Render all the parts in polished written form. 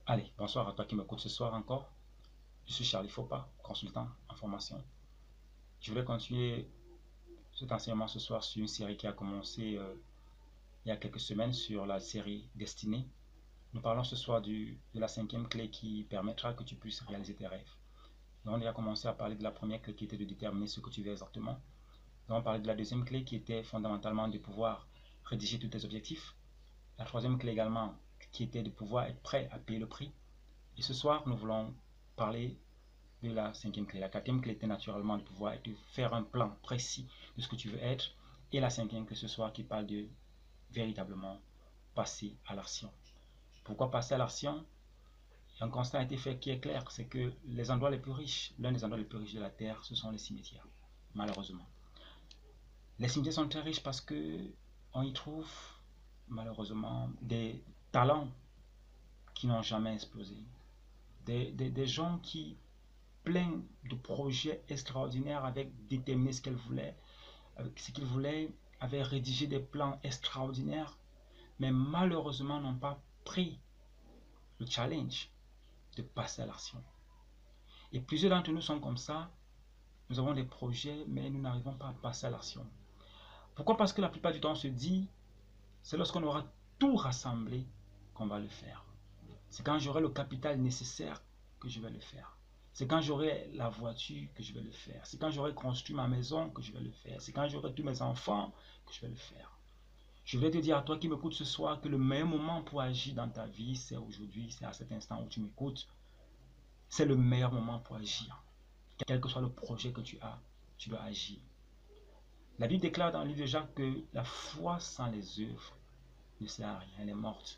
Allez, bonsoir à toi qui m'écoute ce soir encore. Je suis Charlie Fopa, consultant en formation. Je voulais continuer cet enseignement ce soir sur une série qui a commencé il y a quelques semaines sur la série Destinée. Nous parlons ce soir de la cinquième clé qui permettra que tu puisses réaliser tes rêves. Donc, on a commencé à parler de la première clé qui était de déterminer ce que tu veux exactement. Donc, on parlait de la deuxième clé qui était fondamentalement de pouvoir rédiger tous tes objectifs. La troisième clé également qui était de pouvoir être prêt à payer le prix. Et ce soir, nous voulons parler de la cinquième clé. La quatrième clé était naturellement de pouvoir faire un plan précis de ce que tu veux être. Et la cinquième clé ce soir qui parle de véritablement passer à l'action. Pourquoi passer à l'action? Un constat a été fait qui est clair, c'est que les endroits les plus riches, l'un des endroits les plus riches de la Terre, ce sont les cimetières, malheureusement. Les cimetières sont très riches parce que on y trouve malheureusement des talents qui n'ont jamais explosé, des gens qui plein de projets extraordinaires avec déterminer ce qu'elle voulait, ce qu'ils voulaient, avaient rédigé des plans extraordinaires, mais malheureusement n'ont pas pris le challenge de passer à l'action. Et plusieurs d'entre nous sont comme ça. Nous avons des projets, mais nous n'arrivons pas à passer à l'action. Pourquoi? Parce que la plupart du temps, on se dit, c'est lorsqu'on aura tout rassemblé qu'on va le faire. C'est quand j'aurai le capital nécessaire que je vais le faire. C'est quand j'aurai la voiture que je vais le faire. C'est quand j'aurai construit ma maison que je vais le faire. C'est quand j'aurai tous mes enfants que je vais le faire. Je vais te dire à toi qui m'écoutes ce soir que le meilleur moment pour agir dans ta vie, c'est aujourd'hui, c'est à cet instant où tu m'écoutes. C'est le meilleur moment pour agir. Quel que soit le projet que tu as, tu dois agir. La Bible déclare dans le livre de Jacques que la foi sans les œuvres ne sert à rien, elle est morte.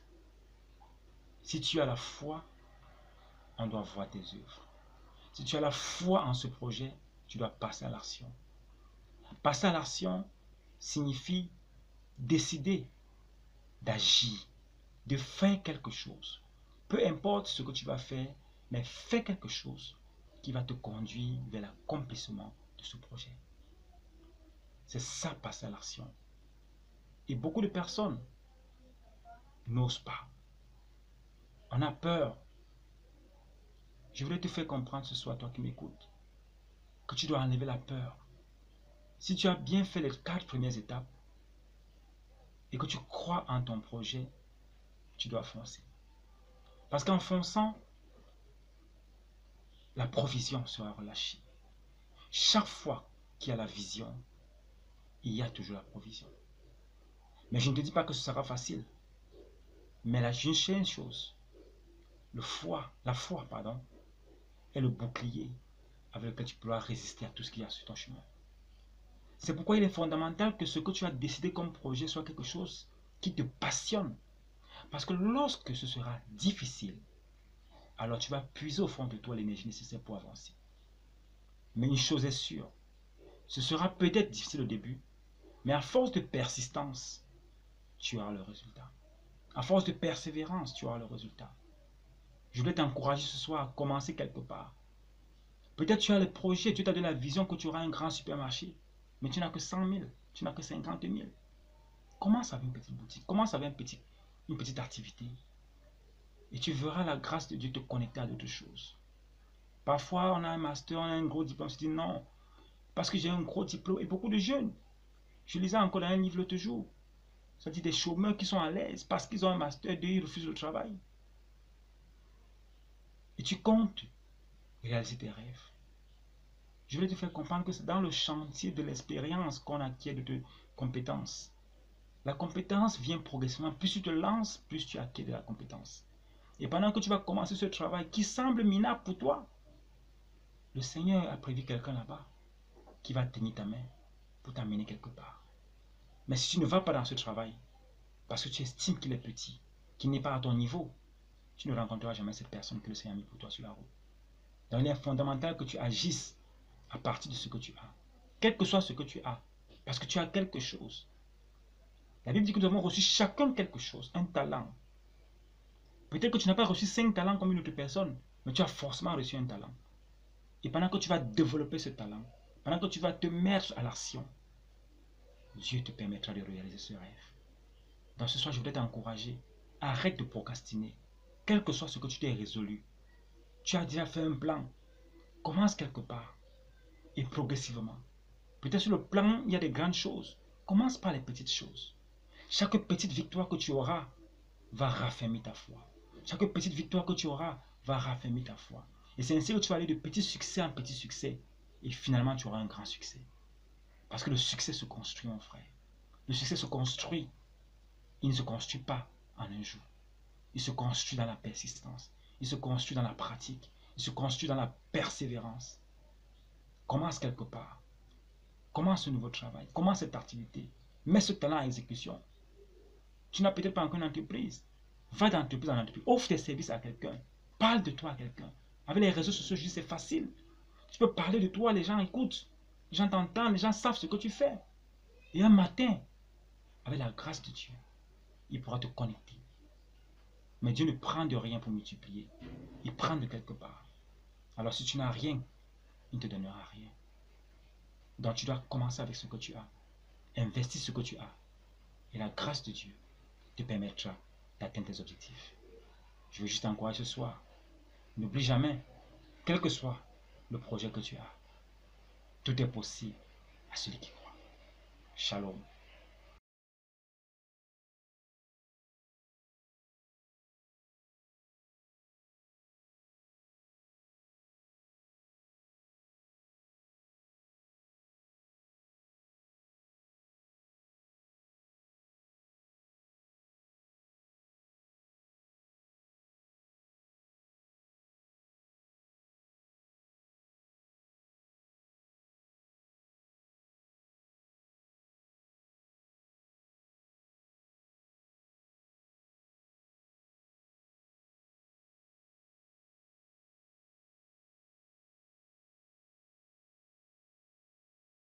Si tu as la foi, on doit voir tes œuvres. Si tu as la foi en ce projet, tu dois passer à l'action. Passer à l'action signifie décider d'agir, de faire quelque chose. Peu importe ce que tu vas faire, mais fais quelque chose qui va te conduire vers l'accomplissement de ce projet. C'est ça, passer à l'action. Et beaucoup de personnes n'osent pas. On a peur. Je voulais te faire comprendre ce soir, toi qui m'écoutes, que tu dois enlever la peur. Si tu as bien fait les 4 premières étapes et que tu crois en ton projet, tu dois foncer. Parce qu'en fonçant, la provision sera relâchée. Chaque fois qu'il y a la vision, il y a toujours la provision. Mais je ne te dis pas que ce sera facile. Mais là, je sais une chose. La foi, est le bouclier avec lequel tu pourras résister à tout ce qu'il y a sur ton chemin. C'est pourquoi il est fondamental que ce que tu as décidé comme projet soit quelque chose qui te passionne. Parce que lorsque ce sera difficile, alors tu vas puiser au fond de toi l'énergie nécessaire pour avancer. Mais une chose est sûre, ce sera peut-être difficile au début, mais à force de persistance, tu auras le résultat. À force de persévérance, tu auras le résultat. Je voulais t'encourager ce soir à commencer quelque part. Peut-être tu as le projet, tu as de la vision que tu auras un grand supermarché, mais tu n'as que 100 000, tu n'as que 50 000. Commence avec une petite boutique, commence avec une petite activité. Et tu verras la grâce de Dieu te connecter à d'autres choses. Parfois, on a un master, on a un gros diplôme, on se dit non, parce que j'ai un gros diplôme. Et beaucoup de jeunes, je lisais encore dans un livre l'autre jour, ça dit des chômeurs qui sont à l'aise parce qu'ils ont un master 2, ils refusent le travail. Et tu comptes réaliser tes rêves. Je vais te faire comprendre que c'est dans le chantier de l'expérience qu'on acquiert de compétences. La compétence vient progressivement. Plus tu te lances, plus tu acquiers de la compétence. Et pendant que tu vas commencer ce travail qui semble minable pour toi, le Seigneur a prévu quelqu'un là-bas qui va tenir ta main pour t'amener quelque part. Mais si tu ne vas pas dans ce travail, parce que tu estimes qu'il est petit, qu'il n'est pas à ton niveau, tu ne rencontreras jamais cette personne que le Seigneur a mis pour toi sur la route. Donc il est fondamental que tu agisses à partir de ce que tu as. Quel que soit ce que tu as, parce que tu as quelque chose. La Bible dit que nous avons reçu chacun quelque chose, un talent. Peut-être que tu n'as pas reçu 5 talents comme une autre personne, mais tu as forcément reçu un talent. Et pendant que tu vas développer ce talent, pendant que tu vas te mettre à l'action, Dieu te permettra de réaliser ce rêve. Donc ce soir, je voudrais t'encourager. Arrête de procrastiner. quel que soit ce que tu t'es résolu, tu as déjà fait un plan. Commence quelque part et progressivement. Peut-être sur le plan, il y a des grandes choses. Commence par les petites choses. Chaque petite victoire que tu auras va raffermir ta foi. Chaque petite victoire que tu auras va raffermir ta foi. Et c'est ainsi que tu vas aller de petit succès en petit succès. Et finalement, tu auras un grand succès. Parce que le succès se construit, mon frère. Le succès se construit. Il ne se construit pas en un jour. Il se construit dans la persistance. Il se construit dans la pratique. Il se construit dans la persévérance. Commence quelque part. Commence ce nouveau travail. Commence cette activité. Mets ce talent à exécution. Tu n'as peut-être pas encore une entreprise. Va d'entreprise en entreprise. Offre tes services à quelqu'un. Parle de toi à quelqu'un. Avec les réseaux sociaux, je dis c'est facile. Tu peux parler de toi, les gens écoutent. Les gens t'entendent, les gens savent ce que tu fais. Et un matin, avec la grâce de Dieu, il pourra te connecter. Mais Dieu ne prend de rien pour multiplier. Il prend de quelque part. Alors si tu n'as rien, il ne te donnera rien. Donc tu dois commencer avec ce que tu as. Investis ce que tu as. Et la grâce de Dieu te permettra d'atteindre tes objectifs. Je veux juste t'encourager ce soir. N'oublie jamais, quel que soit le projet que tu as, tout est possible à celui qui croit. Shalom.